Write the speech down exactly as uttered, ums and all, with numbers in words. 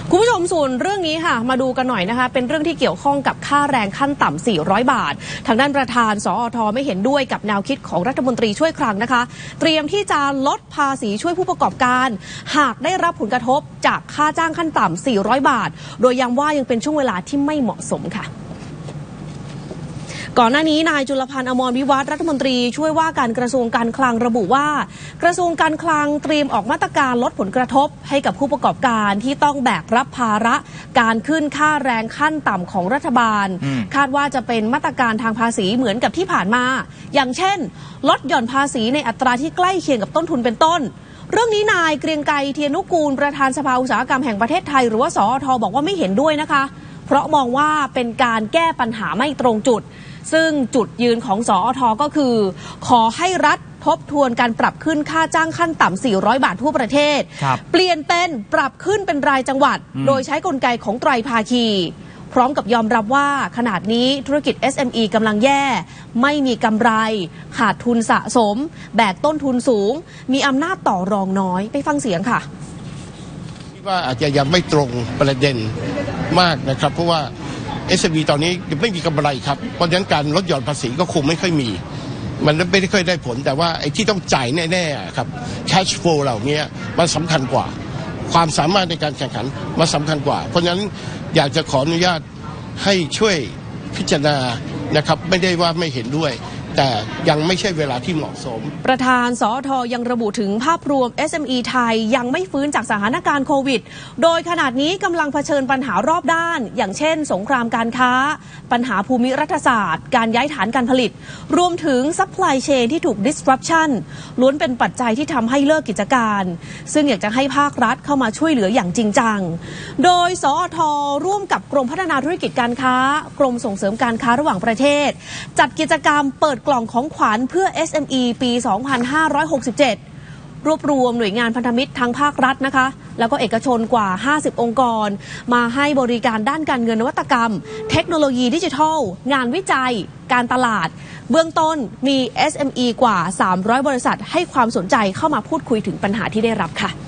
คุณผู้ชมส่วนเรื่องนี้ค่ะมาดูกันหน่อยนะคะเป็นเรื่องที่เกี่ยวข้องกับค่าแรงขั้นต่ำสี่ร้อยบาททางด้านประธานสอทไม่เห็นด้วยกับแนวคิดของรัฐมนตรีช่วยคลังนะคะเตรียมที่จะลดภาษีช่วยผู้ประกอบการหากได้รับผลกระทบจากค่าจ้างขั้นต่ำสี่ร้อยบาทโดยย้ำว่ายังเป็นช่วงเวลาที่ไม่เหมาะสมค่ะก่อนหน้านี้นายจุลพันธ์อมรวิวัฒน์รัฐมนตรีช่วยว่าการกระทรวงการคลังระบุว่ากระทรวงการคลังเตรียมออกมาตรการลดผลกระทบให้กับผู้ประกอบการที่ต้องแบกรับภาระการขึ้นค่าแรงขั้นต่ำของรัฐบาลคาดว่าจะเป็นมาตรการทางภาษีเหมือนกับที่ผ่านมาอย่างเช่นลดหย่อนภาษีในอัตราที่ใกล้เคียงกับต้นทุนเป็นต้นเรื่องนี้นายเกรียงไกรเทียนุกูลประธานสภาอุตสาหกรรมแห่งประเทศไทยหรือว่าสอทบอกว่าไม่เห็นด้วยนะคะเพราะมองว่าเป็นการแก้ปัญหาไม่ตรงจุดซึ่งจุดยืนของสอทก็คือขอให้รัฐทบทวนการปรับขึ้นค่าจ้างขั้นต่ำสี่ร้อยบาททั่วประเทศเปลี่ยนเป็นปรับขึ้นเป็นรายจังหวัดโดยใช้กลไกของไตรภาคีพร้อมกับยอมรับว่าขนาดนี้ธุรกิจ เอส เอ็ม อี กำลังแย่ไม่มีกำไรขาดทุนสะสมแบกต้นทุนสูงมีอำนาจต่อรองน้อยไปฟังเสียงค่ะว่าอาจจะยังไม่ตรงประเด็นมากนะครับเพราะว่า เอส เอ็ม อี ตอนนี้ยังไม่มีกำไรครับเพราะฉะนั้นการลดหย่อนภาษีก็คงไม่ค่อยมีมันไม่ได้ค่อยได้ผลแต่ว่าไอ้ที่ต้องจ่ายแน่ๆครับ cash flow เหล่านี้มันสำคัญกว่าความสามารถในการแข่งขันมันสำคัญกว่าเพราะฉะนั้นอยากจะขออนุญาตให้ช่วยพิจารณานะครับไม่ได้ว่าไม่เห็นด้วยแต่ยังไม่ใช่เวลาที่เหมาะสมประธานสอทยังระบุถึงภาพรวม เอส เอ็ม อี ไทยยังไม่ฟื้นจากสถานการณ์โควิดโดยขนาดนี้กำลังเผชิญปัญหารอบด้านอย่างเช่นสงครามการค้าปัญหาภูมิรัฐศาสตร์การย้ายฐานการผลิตรวมถึง supply chain ที่ถูก disruption ล้วนเป็นปัจจัยที่ทำให้เลิกกิจการซึ่งอยากจะให้ภาครัฐเข้ามาช่วยเหลืออย่างจริงจังโดยสอทร่วมกับกรมพัฒนาธุรกิจการค้ากรมส่งเสริมการค้าระหว่างประเทศจัดกิจกรรมเปิดกล่องของขวัญเพื่อ เอส เอ็ม อี ปี สองพันห้าร้อยหกสิบเจ็ด รวบรวมหน่วยงานพันธมิตรทั้งภาครัฐนะคะแล้วก็เอกชนกว่าห้าสิบองค์กรมาให้บริการด้านการเงินนวัตกรรมเทคโนโลยีดิจิทัลงานวิจัยการตลาดเบื้องต้นมี เอส เอ็ม อี กว่าสามร้อยบริษัทให้ความสนใจเข้ามาพูดคุยถึงปัญหาที่ได้รับค่ะ